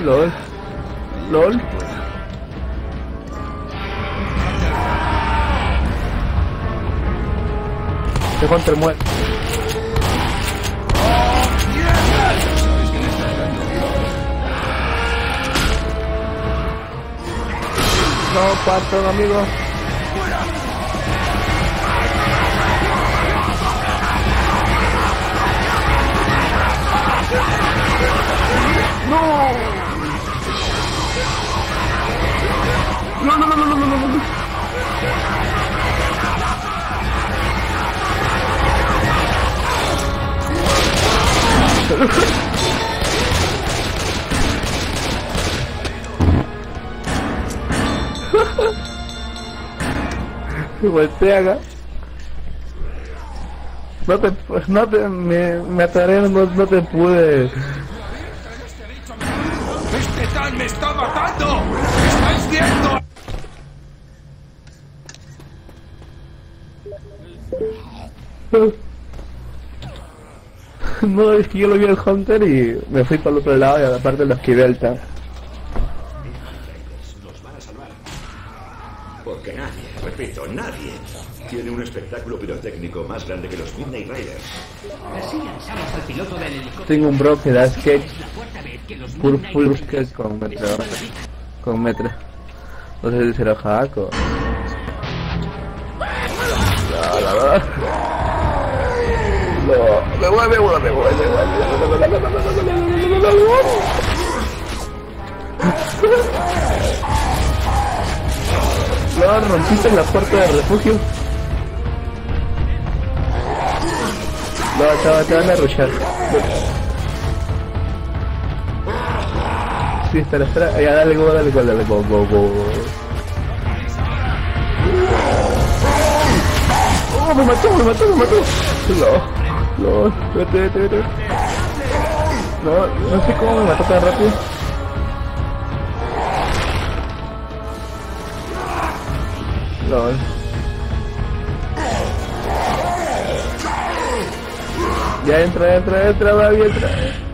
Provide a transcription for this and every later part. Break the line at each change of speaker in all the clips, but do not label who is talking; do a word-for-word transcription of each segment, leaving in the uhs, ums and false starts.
LOL. LOL. Este Hunter muere. No, Patton, amigo. No. No, no, no, no, no, no, no, no. Se voltea acá. No te, no te, me, me ataré, no, no te pude.
¡Este tal me está matando! ¿Estáis viendo?
No, es que yo lo vi al Hunter y me fui para el otro lado y aparte lo esquivé al tanque.
Nos van a salvar. Porque nadie, repito, nadie tiene un espectáculo pirotécnico más grande que los Midnight Riders.
Así lanzamos al piloto del helicóptero.
Tengo un bro que da skate,
Es la cuarta vez que los
full
Midnight
full
Riders
skate con metro,
salvan la vida.
con metro. No sé si será Jaco. No, no, no. No, me voy, me voy, me voy, me voy. No, rompiste la puerta de refugio. No, te, te van a rushar. Sí, espera, espera. Ya, dale go, dale go, dale go, go, go. Oh, me mató, me mató, me mató. No, no, vete, vete, vete. No, no sé cómo me mató tan rápido. No. Ya entra, entra, entra, va bien, entra.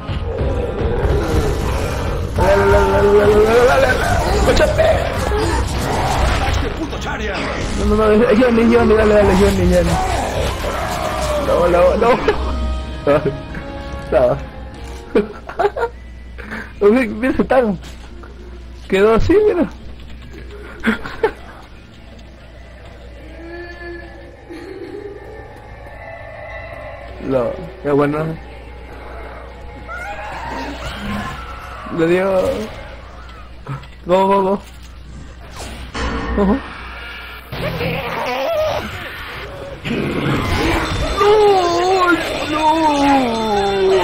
Dale, dale, dale, dale, dale, dale, dale. ¡Escúchate! No, no, no, es Johnny, Johnny, dale, dale, Johnny, Johnny. No, no, no. No. No. Mira ese tan. Quedó así, mira. No, qué bueno. Le dio. Go, go, go. Uh-huh. No, no.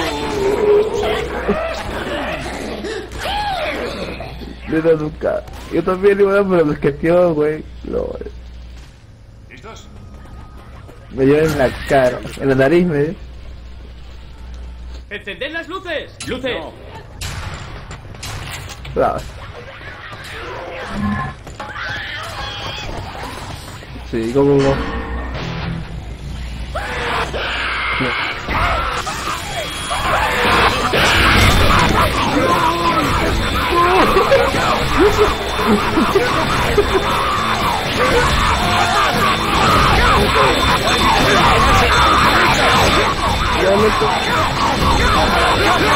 Mira nunca. Yo también iba a dar, pero me esqueteó, güey. No.
¿Listos?
Me dio en la cara, en la nariz me dio.
¡Encended las luces! ¡Luces!
No. Sí, go, go, go. Ya, loco.